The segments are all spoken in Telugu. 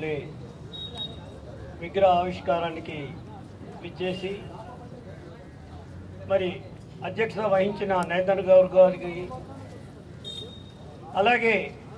విగ్రహ ఆవిష్కారానికి విచ్చేసి మరి అధ్యక్షత వహించిన నరేంద్ర గౌడ్ గారికి, అలాగే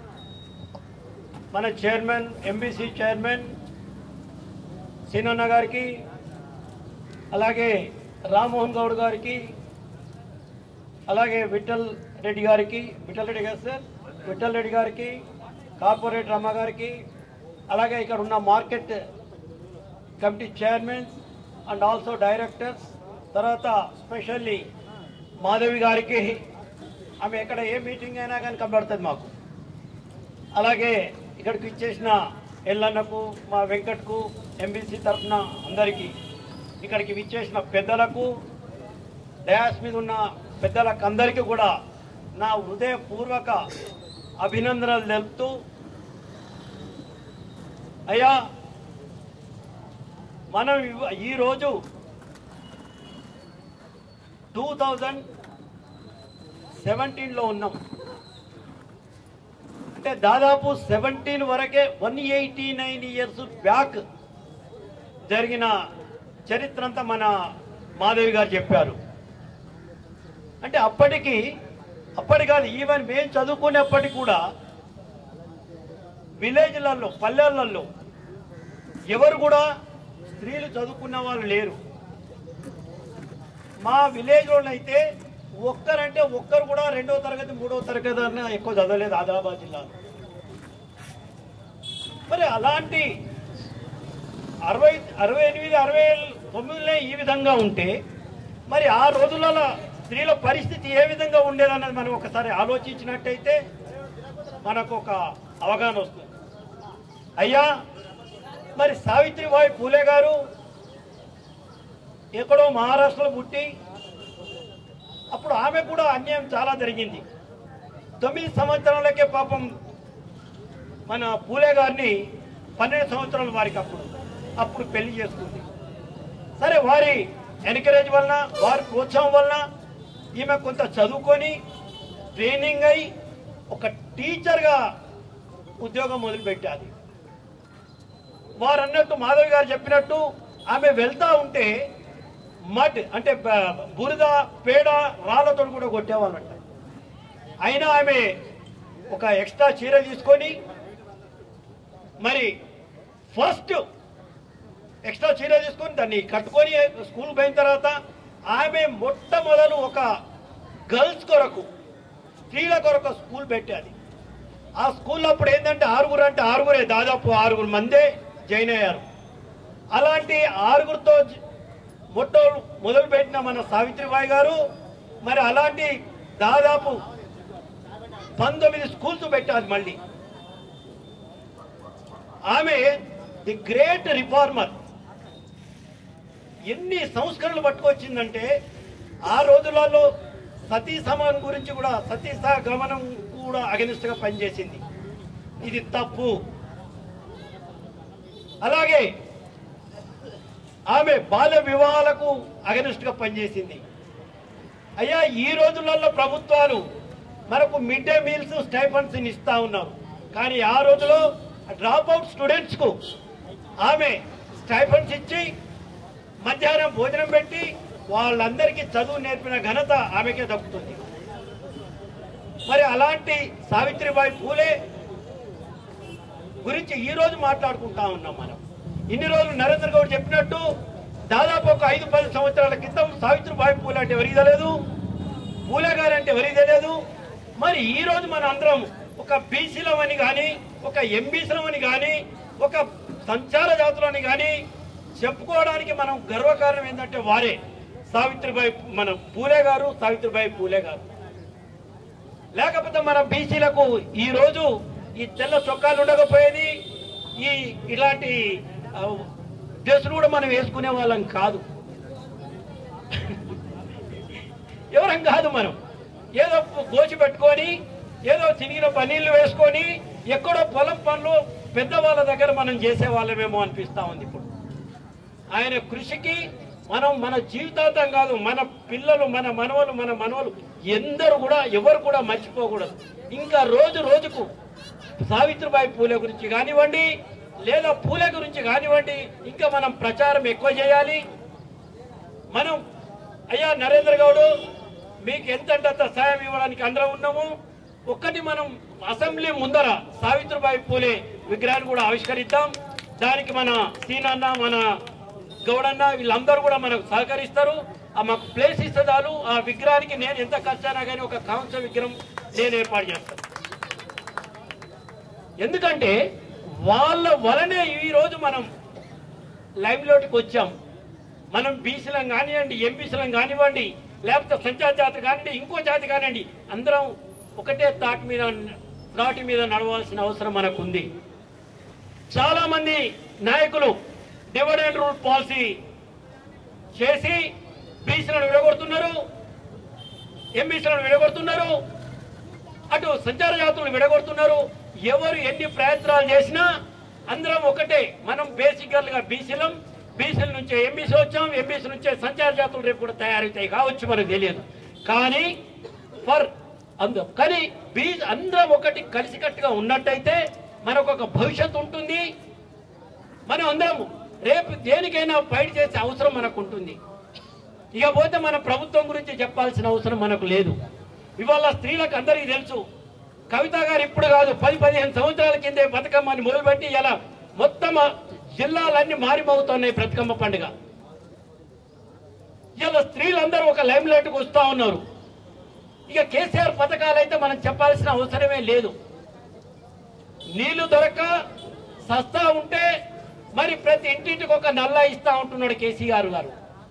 మన చైర్మన్ ఎంబీసీ చైర్మన్ సీనన్న గారికి, అలాగే రామ్మోహన్ గౌడ్ గారికి, అలాగే విఠల్ రెడ్డి గారికి, విఠల్ రెడ్డి గారికి, కార్పొరేటర్ అమ్మ గారికి, అలాగే ఇక్కడ ఉన్న market committee chairman and also directors, తర్వాత స్పెషల్లీ మాధవి గారికి, ఆమె ఎక్కడ ఏ మీటింగ్ అయినా కానీ కనబడుతుంది మాకు. అలాగే ఇక్కడికి ఇచ్చేసిన ఎల్లన్నకు, మా వెంకట్కు, ఎంబీసీ తరఫున అందరికీ, ఇక్కడికి విచ్చేసిన పెద్దలకు, డయాస్ మీద ఉన్న పెద్దలకు అందరికీ కూడా నా హృదయపూర్వక అభినందనలు తెలుపుతూ, అయ్యా మనం ఈరోజు 2017లో ఉన్నాం. అంటే దాదాపు 17 వరకే 189 ఇయర్స్ బ్యాక్ జరిగిన చరిత్ర అంతా మన మాధవి గారు చెప్పారు. అంటే అప్పటి కాదు, ఈవెన్ మేము చదువుకునేప్పటికి కూడా విలేజ్లలో, పల్లెలలో ఎవరు కూడా స్త్రీలు చదువుకున్న వాళ్ళు లేరు. మా విలేజ్లో అయితే ఒక్కరు కూడా 2వ తరగతి 3వ తరగతి అన్న ఎక్కువ చదవలేదు ఆదిలాబాద్ జిల్లాలో. మరి అలాంటి 68, 69 ఈ విధంగా ఉంటే మరి ఆ రోజులలో స్త్రీల పరిస్థితి ఏ విధంగా ఉండేదన్నది మనం ఒకసారి ఆలోచించినట్టయితే మనకు ఒక అవగాహన వస్తుంది. అయ్యా మరి సావిత్రిబాయి పూలే గారు ఎక్కడో మహారాష్ట్రలో పుట్టి, అప్పుడు ఆమె కూడా అన్యాయం చాలా జరిగింది. 9 సంవత్సరాలకే పాపం మన పూలే గారిని 12 సంవత్సరాల వారికి అప్పుడు పెళ్లి చేసుకుంది. సరే, వారి ఎన్కరేజ్ వలన, వారి ప్రోత్సాహం వలన ఈమె కొంత చదువుకొని ట్రైనింగ్ అయి ఒక టీచర్గా ఉద్యోగం మొదలుపెట్టాలి. వారు అన్నట్టు, మాధవి గారు చెప్పినట్టు, ఆమె వెళ్తా ఉంటే మడ్ అంటే బురద, పేడ, రాళ్లతో కూడా కొట్టేవాళ్ళంట. అయినా ఆమె ఒక ఎక్స్ట్రా చీర తీసుకొని, మరి ఫస్ట్ ఎక్స్ట్రా చీర తీసుకొని దాన్ని కట్టుకొని స్కూల్కి పోయిన తర్వాత ఆమె మొట్టమొదలు ఒక గర్ల్స్ కొరకు, స్త్రీల కొరకు స్కూల్ పెట్టాలి. ఆ స్కూల్లో అప్పుడు ఏంటంటే 6 అంటే 6 దాదాపు 6 మందే జాయిన్ అయ్యారు. అలాంటి 6తో మొదలుపెట్టిన మన సావిత్రిబాయి గారు మరి అలాంటి దాదాపు 19 స్కూల్స్ పెట్టాలి. మళ్ళీ ఆమె ది గ్రేట్ రిఫార్మర్. ఎన్ని సంస్కరణలు పట్టుకొచ్చిందంటే ఆ రోజులలో సతీ సమానం గురించి కూడా, సతీ గమనం కూడా అగనిస్ట్గా పనిచేసింది. ఇది తప్పు. అలాగే ఆమె బాల్య వివాహాలకు అగనిస్ట్గా పనిచేసింది. అయ్యా ఈ రోజులలో ప్రభుత్వాలు మనకు మిడ్ డే మీల్స్, స్టైఫండ్స్ ఇస్తా ఉన్నారు. కానీ ఆ రోజులో డ్రాప్ అవుట్ స్టూడెంట్స్కు ఆమె స్టైఫండ్స్ ఇచ్చి మధ్యాహ్నం భోజనం పెట్టి వాళ్ళందరికీ చదువు నేర్పిన ఘనత ఆమెకే దక్కుతుంది. మరి అలాంటి సావిత్రిబాయి పూలే గురించి ఈరోజు మాట్లాడుకుంటా ఉన్నాం మనం. ఇన్ని రోజులు నరేంద్ర గౌడ్ చెప్పినట్టు దాదాపు ఒక 5-10 సంవత్సరాల క్రితం సావిత్రిబాయి పూలే అంటే ఎవరికి తెలియదు, పూలే గారు అంటే ఎవరికి తెలియదు. మరి ఈరోజు మన అందరం ఒక బీసీలమని కానీ, ఒక ఎంబీసీలమని కానీ, ఒక సంచార జాతులని కానీ చెప్పుకోవడానికి మనం గర్వకారణం ఏంటంటే వారే సావిత్రిబాయి, మన పూలే గారు, సావిత్రిబాయి పూలే గారు. లేకపోతే మన బీసీలకు ఈరోజు ఈ తెల్ల చొక్కాలు ఉండకపోయేది, ఇలాంటి డ్రెస్సులు కూడా మనం వేసుకునే వాళ్ళం కాదు, ఎవరం కాదు. మనం ఏదో గోచి పెట్టుకొని, ఏదో చినిగిన పనీళ్ళు వేసుకొని, ఎక్కడో పొలం పనులు పెద్దవాళ్ళ దగ్గర మనం చేసేవాళ్ళమేమో అనిపిస్తూ ఉంది. ఇప్పుడు ఆయన కృషికి మనం మన జీవితాంతం కాదు, మన పిల్లలు, మన మనవలు ఎవరు కూడా మర్చిపోకూడదు. ఇంకా రోజు రోజుకు సావిత్రిబాయి పూలే గురించి కానివ్వండి, లేదా పూలే గురించి కానివ్వండి ఇంకా మనం ప్రచారం ఎక్కువ చేయాలి. మనం అయ్యా నరేంద్ర గౌడ్ మీకు ఎంతంత సాయం ఇవ్వడానికి అందరం ఉన్నాము. ఒక్కటి మనం అసెంబ్లీ ముందర సావిత్రిబాయి పూలే విగ్రహాన్ని కూడా ఆవిష్కరిద్దాం. దానికి మన సీనన్న మన గౌడన్న వీళ్ళందరూ కూడా మనకు సహకరిస్తారు. మాకు ప్లేస్ ఇస్తే చాలు ఆ విగ్రహానికి నేను ఎంత ఖర్చు అయినా కానీ ఒక కాంస్య విగ్రహం నేను ఏర్పాటు చేస్తాను. ఎందుకంటే వాళ్ళ వలనే ఈరోజు మనం లైవ్లోకి వచ్చాం. మనం బీసీలం కానివ్వండి, ఎంబీసీలం కానివ్వండి, లేకపోతే సంచార జాతి కానివ్వండి, ఇంకో జాతి కానివ్వండి, అందరం ఒకటే త్రాటి మీద నడవాల్సిన అవసరం మనకు ఉంది. చాలా మంది నాయకులు డివైడ్ రూల్ పాలసీ చేసి బీసీలను విడగొడుతున్నారు, ఎంబీసీలను విడగొడుతున్నారు, అటు సంచార జాతులను విడగొడుతున్నారు. ఎవరు ఎన్ని ప్రయత్నాలు చేసినా అందరం ఒకటే. మనం బేసికల్గా బీసీల నుంచే ఎంబీసీ వచ్చాం, ఎంబీసీ నుంచే సంచార జాతులు రేపు కూడా తయారవుతాయి కావచ్చు, మనకు తెలియదు. కానీ అందరం ఒకటి కలిసికట్టుగా ఉన్నట్టయితే మనకు ఒక భవిష్యత్తు ఉంటుంది. మనం అందరం రేపు దేనికైనా ఫైట్ చేసే అవసరం మనకు ఉంటుంది. ఇకపోతే మన ప్రభుత్వం గురించి చెప్పాల్సిన అవసరం మనకు లేదు. ఇవాళ స్త్రీలకు అందరికీ తెలుసు, కవిత గారు ఇప్పుడు కాదు 10-15 సంవత్సరాల కిందే బతుకమ్మని మొదలుపెట్టి ఇలా మొత్తం జిల్లాలన్నీ మారిమోగుతున్నాయి బతుకమ్మ పండుగ. ఇలా స్త్రీలందరూ ఒక లైమ్ లైట్కి వస్తూ ఉన్నారు. ఇక కేసీఆర్ పథకాలు అయితే మనం చెప్పాల్సిన అవసరమే లేదు. నీళ్లు దొరక్క సస్తా ఉంటే మరి ప్రతి ఇంటింటికి ఒక నల్లా ఇస్తా ఉంటున్నాడు కేసీఆర్ గారు.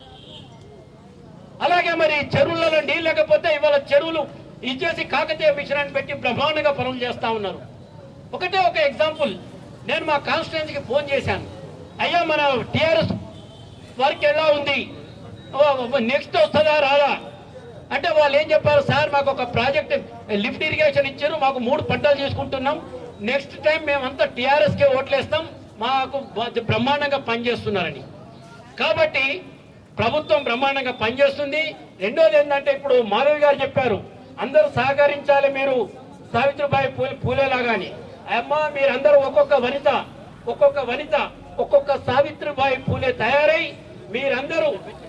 అలాగే మరి చెరువులలో నీళ్ళు లేకపోతే ఇవాళ చెరువులు ఇచ్చేసి కాకతీయ మిషన్ పెట్టి బ్రహ్మాండంగా పనులు చేస్తా ఉన్నారు. ఒకటే ఒక ఎగ్జాంపుల్, నేను మా కాన్స్టిట్యున్సీకి ఫోన్ చేశాను, అయ్యా మన టీఆర్ఎస్ వర్క్ ఎలా ఉంది, నెక్స్ట్ వస్తుందా రాదా అంటే వాళ్ళు ఏం చెప్పారు, సార్ మాకు ఒక ప్రాజెక్ట్ లిఫ్ట్ ఇరిగేషన్ ఇచ్చారు, మాకు 3 పంటలు చేసుకుంటున్నాం, నెక్స్ట్ టైం మేమంతా టీఆర్ఎస్కే ఓట్లేస్తాం, మాకు బ్రహ్మాండంగా పనిచేస్తున్నారని. కాబట్టి ప్రభుత్వం బ్రహ్మాండంగా పనిచేస్తుంది. రెండోది ఏంటంటే ఇప్పుడు మాధవి గారు చెప్పారు, అందరూ సహకరించాలి మీరు సావిత్రిబాయి పూలే లాగాని. అమ్మా మీరందరూ ఒక్కొక్క వనిత ఒక్కొక్క సావిత్రిబాయి పూలే తయారై మీరందరూ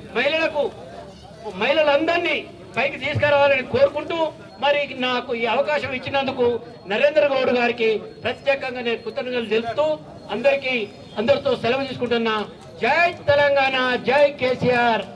మహిళలందరినీ పైకి తీసుకురావాలని కోరుకుంటూ మరి నాకు ఈ అవకాశం ఇచ్చినందుకు నరేంద్ర గౌడ్ గారికి ప్రత్యేకంగా నేను కృతజ్ఞతలు తెలుపుతూ అందరితో సెలవు తీసుకుంటున్నా. జై తెలంగాణ, జై కేసీఆర్.